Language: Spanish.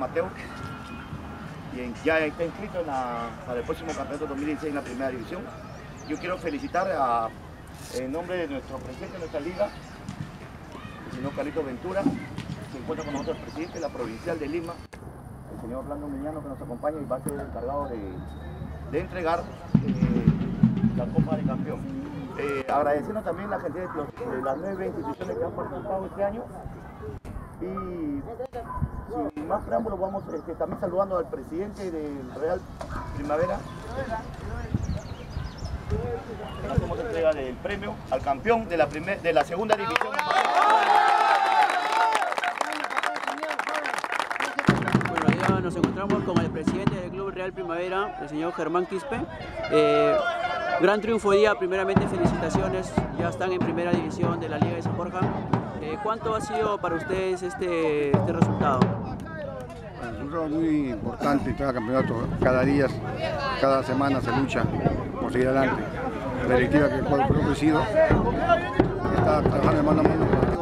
amateur y ya está inscrito para el próximo campeonato 2016 en la primera división. Yo quiero felicitar en nombre de nuestro presidente de nuestra liga, el señor Carlitos Ventura. Se encuentra con nosotros el presidente de la provincial de Lima, el señor Orlando Miñano, que nos acompaña y va a ser el encargado de entregar la Copa de Campeón. Agradeciendo también la gente de las 9 instituciones que han participado este año. Y sin más preámbulos, vamos también saludando al presidente del Real Primavera. Hacemos entrega del premio al campeón de la segunda división. Bueno, ya nos encontramos con el presidente del Club Real Primavera, el señor Germán Quispe. Gran triunfo hoy día, primeramente felicitaciones, ya están en primera división de la Liga de San Borja. ¿Cuánto ha sido para ustedes este resultado? Es un muy importante, cada campeonato, cada día, cada semana se lucha por seguir adelante. La directiva que el cual presido está trabajando de mano a mano